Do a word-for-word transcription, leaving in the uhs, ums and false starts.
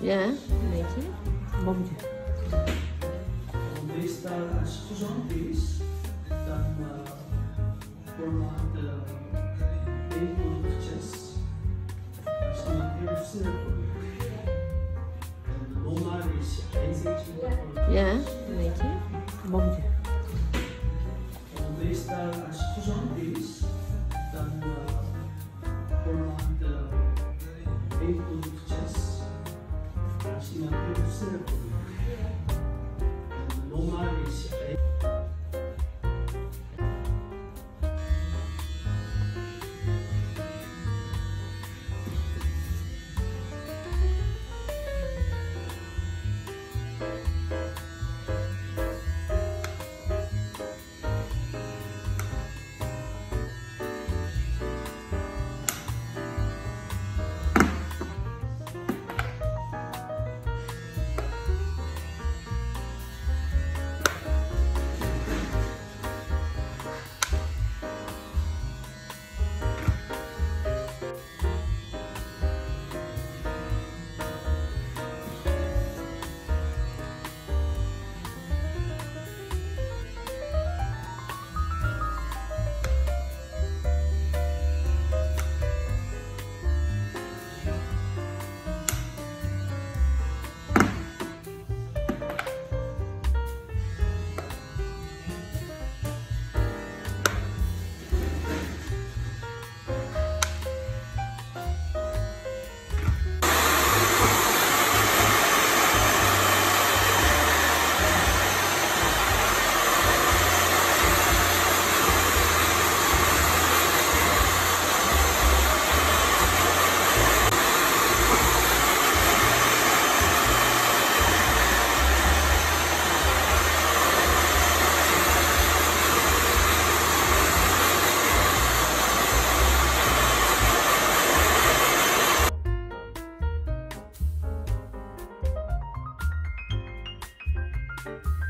Ja, weet je? Bommetje. Meestal als het gezond is, dan uh, worden de eetproductjes als iemand heel sterk. En normaal is ijzertje. Ja, weet je? Bommetje. Meestal als het gezond is, dan uh, worden de eetproductjes als iemand heel sterk. En normaal is Ja.